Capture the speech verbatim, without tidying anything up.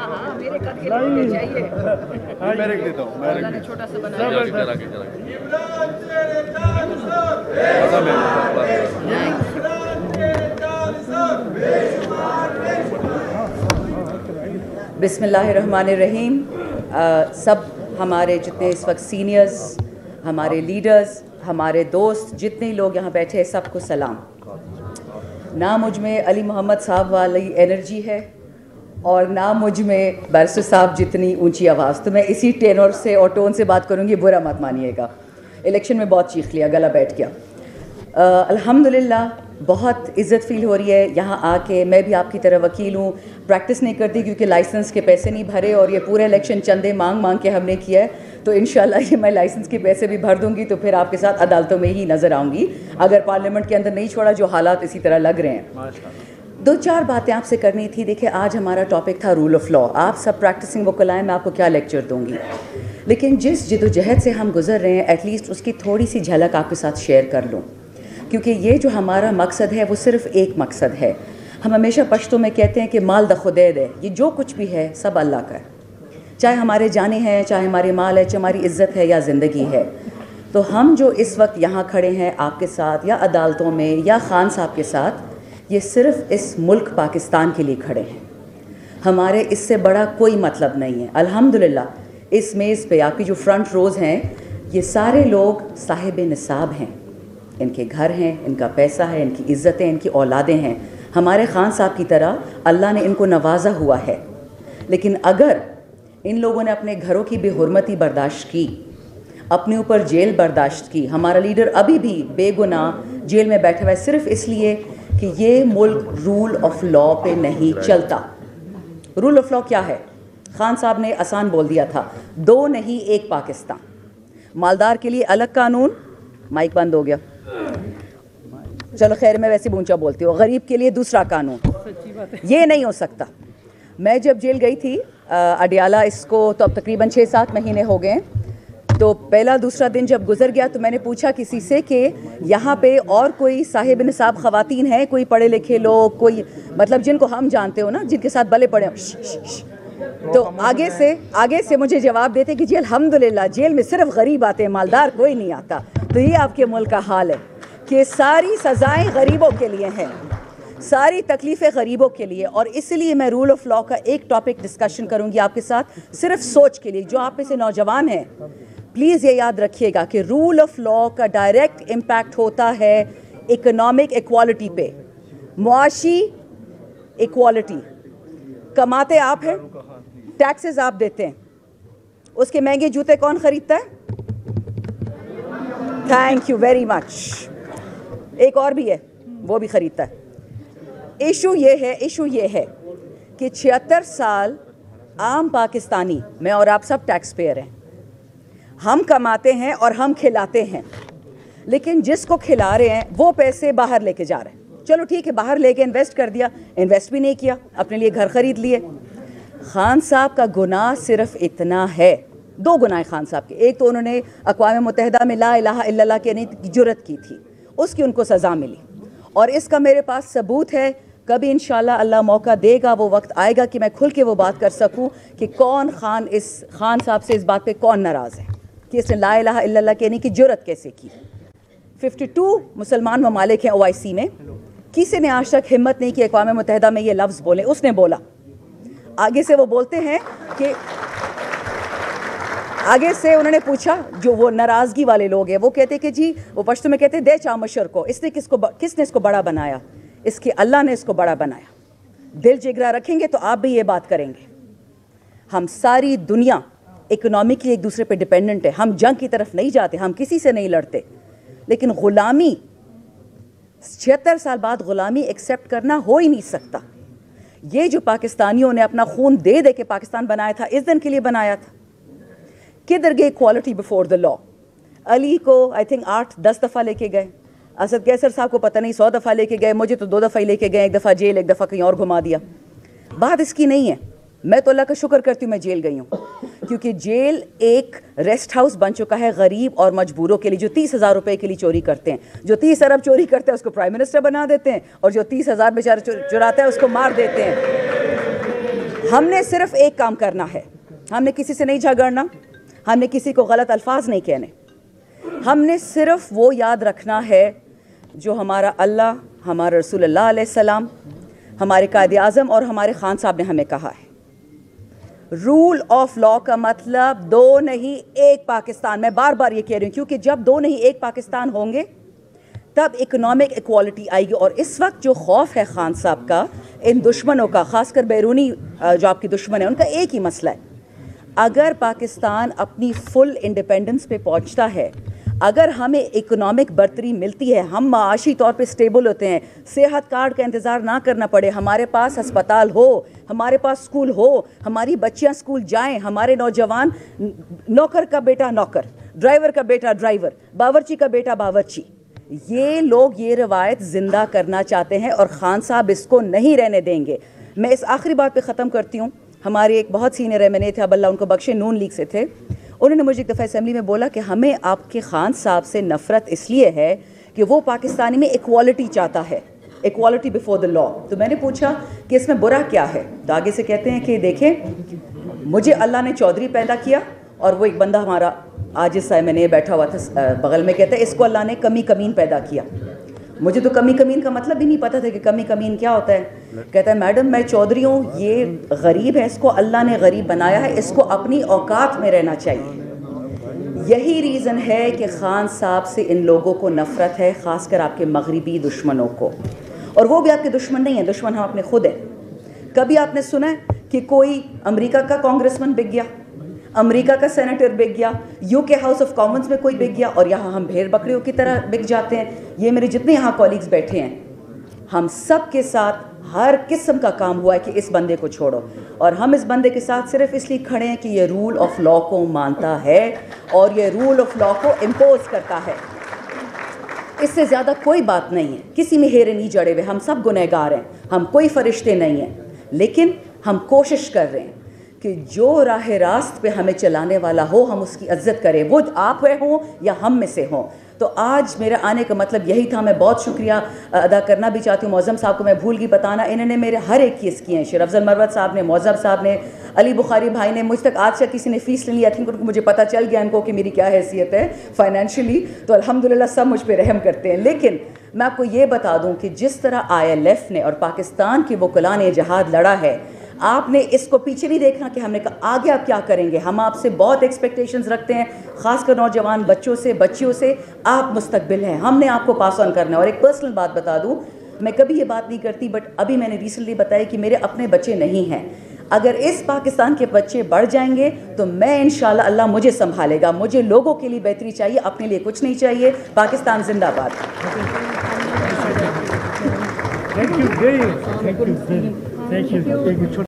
हाँ मेरे कद के लोग चाहिए। मैं रख देता हूँ, मैं अल्लाह ने छोटा सा बनाया। बिस्मिल्लाहिर्रहमानिर्रहीम। सब हमारे जितने इस वक्त सीनियर्स, हमारे लीडर्स, हमारे दोस्त, जितने लोग यहाँ बैठे हैं, सबको सलाम। ना मुझ में अली मोहम्मद साहब वाली एनर्जी है और ना मुझ में बैरिस्टर साहब जितनी ऊंची आवाज़, तो मैं इसी टेनर से और टोन से बात करूँगी, बुरा मत मानिएगा। इलेक्शन में बहुत चीख लिया, गला बैठ गया। अल्हम्दुलिल्लाह बहुत इज़्ज़त फ़ील हो रही है यहाँ आके। मैं भी आपकी तरह वकील हूँ, प्रैक्टिस नहीं करती क्योंकि लाइसेंस के पैसे नहीं भरे और ये पूरा इलेक्शन चंदे मांग मांग के हमने किया है। तो इंशाल्लाह ये मैं लाइसेंस के पैसे भी भर दूंगी तो फिर आपके साथ अदालतों में ही नज़र आऊँगी, अगर पार्लियामेंट के अंदर नहीं छोड़ा, जो हालात इसी तरह लग रहे हैं। दो चार बातें आपसे करनी थी। देखिए, आज हमारा टॉपिक था रूल ऑफ़ लॉ। आप सब प्रैक्टिसिंग वकील हैं, मैं आपको क्या लेक्चर दूँगी, लेकिन जिस जदोजहद से हम गुजर रहे हैं, एटलीस्ट उसकी थोड़ी सी झलक आपके साथ शेयर कर लूँ, क्योंकि ये जो हमारा मकसद है वो सिर्फ़ एक मकसद है। हम हमेशा पश्तो में कहते हैं कि माल द खुदे दे, ये जो कुछ भी है सब अल्लाह का है, चाहे हमारे जाने हैं, चाहे हमारे माल है, चाहे हमारी इज़्ज़त है या ज़िंदगी है। तो हम जो इस वक्त यहाँ खड़े हैं आपके साथ या अदालतों में या खान साहब के साथ, ये सिर्फ़ इस मुल्क पाकिस्तान के लिए खड़े हैं। हमारे इससे बड़ा कोई मतलब नहीं है। अल्हम्दुलिल्लाह इस मेज़ पे आपकी जो फ्रंट रोज़ हैं, ये सारे लोग साहिब निसाब हैं, इनके घर हैं, इनका पैसा है, इनकी इज़्ज़तें, इनकी औलादें हैं। हमारे खान साहब की तरह अल्लाह ने इनको नवाजा हुआ है। लेकिन अगर इन लोगों ने अपने घरों की बेहुरमती बर्दाश्त की, अपने ऊपर जेल बर्दाश्त की, हमारा लीडर अभी भी बेगुनाह जेल में बैठा हुआ है सिर्फ़ इसलिए कि ये मुल्क रूल ऑफ़ लॉ पे नहीं चलता। रूल ऑफ़ लॉ क्या है? खान साहब ने आसान बोल दिया था, दो नहीं एक पाकिस्तान। मालदार के लिए अलग कानून, माइक बंद हो गया, चलो खैर मैं वैसे ऊंचा बोलती हूँ, गरीब के लिए दूसरा कानून। ये नहीं हो सकता। मैं जब जेल गई थी अडियाला, इसको तो अब तकरीबन छः सात महीने हो गए, तो पहला दूसरा दिन जब गुजर गया तो मैंने पूछा किसी से कि यहाँ पे और कोई साहिब निसाब ख़वातीन हैं, कोई पढ़े लिखे लोग, कोई मतलब जिनको हम जानते हो ना, जिनके साथ भले पड़े हो। तो आगे से आगे से मुझे जवाब देते कि जी अल्हम्दुलिल्लाह जेल में सिर्फ गरीब आते हैं, मालदार कोई नहीं आता। तो ये आपके मुल्क का हाल है कि सारी सज़ाएं गरीबों के लिए हैं, सारी तकलीफ़ें गरीबों के लिए। और इसलिए मैं रूल ऑफ़ लॉ का एक टॉपिक डिस्कशन करूंगी आपके साथ, सिर्फ सोच के लिए। जो आप में से नौजवान हैं, प्लीज़ ये याद रखिएगा कि रूल ऑफ़ लॉ का डायरेक्ट इम्पैक्ट होता है इकोनॉमिक इक्वालिटी पे, मुआशी इक्वालिटी। कमाते आप हैं, टैक्सेस आप देते हैं, उसके महंगे जूते कौन ख़रीदता है? Thank you very much. एक और भी है, वो भी ख़रीदता है। इशू ये है इशू ये है कि छिहत्तर साल आम पाकिस्तानी, मैं और आप सब टैक्स पेयर हैं, हम कमाते हैं और हम खिलाते हैं, लेकिन जिसको खिला रहे हैं वो पैसे बाहर लेके जा रहे हैं। चलो ठीक है, बाहर लेके इन्वेस्ट कर दिया, इन्वेस्ट भी नहीं किया, अपने लिए घर ख़रीद लिए। खान साहब का गुनाह सिर्फ इतना है, दो गुनाह खान साहब के। एक तो उन्होंने अक़वाम मुत्तहिदा में ला इलाहा इल्लल्लाह कहने की जुर्रत की थी, उसकी उनको सज़ा मिली, और इसका मेरे पास सबूत है। कभी इंशाल्लाह अल्लाह मौका देगा, वो वक्त आएगा कि मैं खुल के वो बात कर सकूं कि कौन खान इस खान साहब से इस बात पे कौन नाराज़ है कि इसने ला इलाहा इल्लल्लाह कहने की जुर्रत कैसे की। बावन मुसलमान ममालिक हैं ओ आई सी में, किसी ने आज तक हिम्मत नहीं की अक़वाम मुत्तहिदा में ये लफ्ज़ बोले, उसने बोला। आगे से वो बोलते हैं कि आगे से उन्होंने पूछा, जो वो नाराज़गी वाले लोग हैं, वो कहते कि जी, वो पश्तो में कहते हैं दे चामशर को, इसने किसको किसने इसको बड़ा बनाया? इसके अल्लाह ने इसको बड़ा बनाया। दिल जिगरा रखेंगे तो आप भी ये बात करेंगे। हम सारी दुनिया इकोनॉमिकली एक दूसरे पे डिपेंडेंट है, हम जंग की तरफ नहीं जाते, हम किसी से नहीं लड़ते, लेकिन ग़ुलामी, छिहत्तर साल बाद ग़ुलामी एक्सेप्ट करना हो ही नहीं सकता। ये जो पाकिस्तानियों ने अपना खून दे दे के पाकिस्तान बनाया था, इस दिन के लिए बनाया था। किधर गई equality before the law? Ali को आई थिंक आठ दस दफ़ा लेके गए, असद कैसर साहब को पता नहीं सौ दफ़ा लेके गए, मुझे तो दो दफ़ा ही लेके गए, एक दफ़ा जेल, एक दफ़ा कहीं और घुमा दिया। बात इसकी नहीं है। मैं तो अल्लाह का शुक्र करती हूँ मैं जेल गई हूँ, क्योंकि जेल एक रेस्ट हाउस बन चुका है गरीब और मजबूरों के लिए, जो तीस हज़ार रुपये के लिए चोरी करते हैं। जो तीस अरब चोरी करते हैं उसको प्राइम मिनिस्टर बना देते हैं, और जो तीस हज़ार बेचारे चुराता है उसको मार देते हैं। ہم نے صرف ایک کام کرنا ہے, ہم نے کسی سے نہیں جھگڑنا, ہم نے کسی کو غلط الفاظ نہیں کہنے, ہم نے صرف وہ یاد رکھنا ہے جو ہمارا اللہ, ہمارا رسول اللہ علیہ السلام, ہمارے قائد اعظم اور ہمارے خان صاحب نے ہمیں کہا ہے. رول آف لا کا مطلب دو نہیں ایک پاکستان. میں بار بار یہ کہہ رہی ہوں کیونکہ جب دو نہیں ایک پاکستان ہوں گے تب اکنامک ایکوالٹی آئے گی. اور اس وقت جو خوف ہے خان صاحب کا ان دشمنوں کا, خاص کر بیرونی جو آپ کی دشمن ہے, ان کا ایک ہی مسئلہ ہے. اگر پاکستان اپنی فل انڈیپینڈنس پہ پہنچتا ہے, اگر ہمیں اکنامک برتری ملتی ہے, ہم معاشی طور پہ سٹیبل ہوتے ہیں, صحت کارڈ کا انتظار نہ کرنا پڑے, ہمارے پاس ہسپتال ہو, ہمارے پاس اسکول ہو, ہماری بچیاں اسکول جائیں, ہمارے نوجوان, نوکر کا بیٹا نوکر, ڈرائیور کا بیٹا ڈرائیور, باورچی کا بیٹا باورچی, یہ لوگ یہ روایت زندہ کرنا چاہتے ہیں اور خان صاحب اس کو نہیں رہنے دیں گے. میں اس آخری بات پہ ختم کرتی ہوں. ہمارے ایک بہت سینئر ایم این اے تھے, اب اللہ ان کو بخشے, نون لیگ سے تھے, انہوں نے مجھے ایک دفعہ اسمبلی میں بولا کہ ہمیں آپ کے خان صاحب سے نفرت اس لیے ہے کہ وہ پاکستانی میں ایکوالٹی چاہتا ہے, ایکوالٹی بیفور دا لا. تو میں نے پوچھا کہ اس میں برا کیا ہے؟ تو آگے سے کہتے ہیں کہ دیکھیں, مجھے اللہ نے چودھری پیدا کیا, اور وہ ایک بندہ ہمارا عاجز سا میں نے بیٹھا ہوا تھا بغل میں, کہتا ہے اس کو اللہ نے کمی کمین پیدا کیا. مجھے تو کمی کمین کا مطلب ہی نہیں پتا تھا کہ کمی کمین کیا ہوتا ہے. کہتا ہے میڈم میں چودھری ہوں, یہ غریب ہے, اس کو اللہ نے غریب بنایا ہے, اس کو اپنی اوقات میں رہنا چاہیے. یہی ریزن ہے کہ خان صاحب سے ان لوگوں کو نفرت ہے, خاص کر آپ کے مغربی دشمنوں کو. اور وہ بھی آپ کے دشمن نہیں ہیں, دشمن ہم اپنے خود ہیں. کبھی آپ نے سنا ہے کہ کوئی امریکہ کا کانگریسمن بک گیا, امریکہ کا سینیٹر بک گیا, یو کے ہاؤس آف کامنز میں کوئی بک گیا, اور یہاں ہم بھیڑ بکریوں کی طرح بک جاتے ہیں. یہ میرے جتنے یہاں کولیگز بیٹھے ہیں, ہم سب کے ساتھ ہر قسم کا کام ہوا ہے کہ اس بندے کو چھوڑو, اور ہم اس بندے کے ساتھ صرف اس لیے کھڑے ہیں کہ یہ رول آف لا کو مانتا ہے اور یہ رول آف لا کو امپوز کرتا ہے. اس سے زیادہ کوئی بات نہیں ہے. کسی میں ہیرے نہیں جڑے ہوئے, ہم سب گنہگار ہیں, ہم کوئی فرشتے نہیں ہیں, لیکن ہم کوشش کر رہے ہیں کہ جو راہ راست پہ ہمیں چلانے والا ہو ہم اس کی عزت کریں, وہ آپ ہوں یا ہم میں سے ہوں. تو آج میرا آنے کا مطلب یہی تھا. میں بہت شکریہ ادا کرنا بھی چاہتی ہوں معظم صاحب کو, میں بھول گئی بتانا, انہوں نے میرے ہر ایک کیس کیے ہیں. شیر افضل مروت صاحب نے, معظم صاحب نے, علی بخاری بھائی نے, مجھ تک آج تک کسی نے فیس لے لی. آئی تھنک ان کو مجھے پتہ چل گیا ان کو کہ میری کیا حیثیت ہے فائنینشلی, تو الحمدللہ سب مجھ پہ رحم کرتے ہیں. لیکن میں آپ کو یہ بتا دوں کہ جس طرح آئی ایل ایف نے اور پاکستان کے وکلاء نے جہاد لڑا ہے, آپ نے اس کو پیچھے نہیں دیکھنا کہ ہم نے کہا آگے آپ کیا کریں گے. ہم آپ سے بہت ایکسپیکٹیشنز رکھتے ہیں, خاص کر نوجوان بچوں سے, بچیوں سے. آپ مستقبل ہیں, ہم نے آپ کو پاس آن کرنا ہے. اور ایک پرسنل بات بتا دوں, میں کبھی یہ بات نہیں کرتی, بٹ ابھی میں نے ریسنٹلی بتایا کہ میرے اپنے بچے نہیں ہیں. اگر اس پاکستان کے بچے بڑھ جائیں گے تو میں انشاءاللہ اللہ مجھے سنبھالے گا. مجھے لوگوں کے لیے بہتری چاہیے, اپنے لیے کچھ نہیں چاہیے. پاکستان زندہ باد. Thank you, Dave. Thank you. Thank you. Thank you.